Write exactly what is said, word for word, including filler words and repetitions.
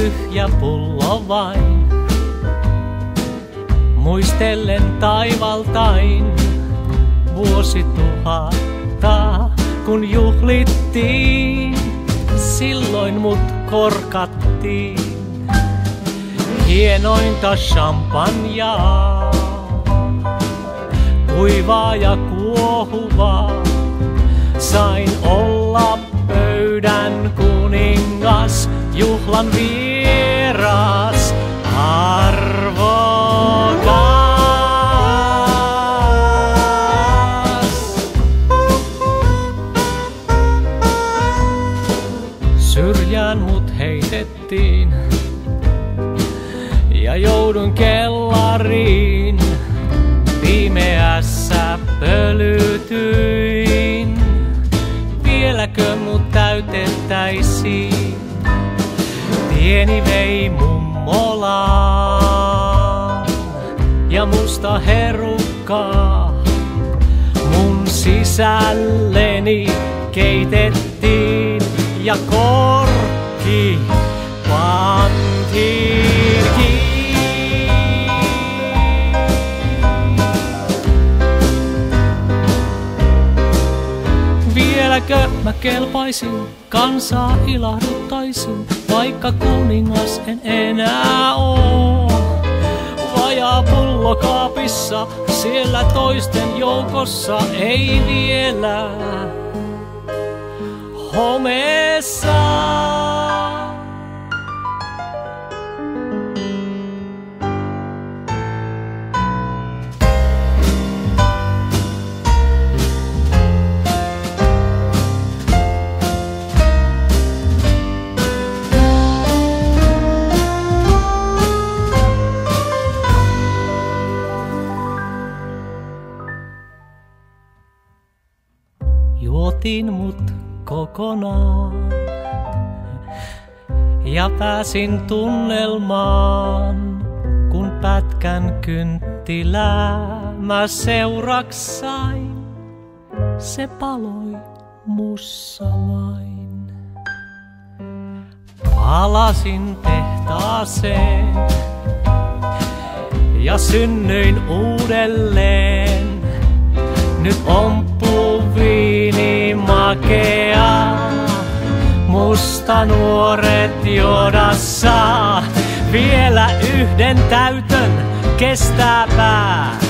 tyhjä pullo vain. Muistellen taivaltain vuosituhatta, kun juhlittiin, silloin mut korkattiin. Hienointa champagnea, kuivaa ja kuohuvaa. Sain olla pöydän kuningas, juhlan vieras, arvokas. Syrjään mut heitettiin ja joudun kellariin. Pimeässä pölytyin, vieläkö mut täytettäisiin? Tieni vei mummolaan ja musta herukkaa mun sisälleni keitettiin ja korkki pantiin kiinni. Vieläkö mä kelpaisin, kansaa ilahduttaisin, vaikka kuningas en enää oo. Vajaa pullo kaapissa, siellä toisten joukossa, ei vielä homeessa. Juotin mut kokonaan ja pääsin tunnelmaan, kun pätkän kynttilää mä seuraks sain. Se paloi mussa vain. Palasin tehtaaseen ja synnyin uudelleen. Nyt ompuu viini makea, musta nuoret juoda saa. Vielä yhden täytön kestää pää.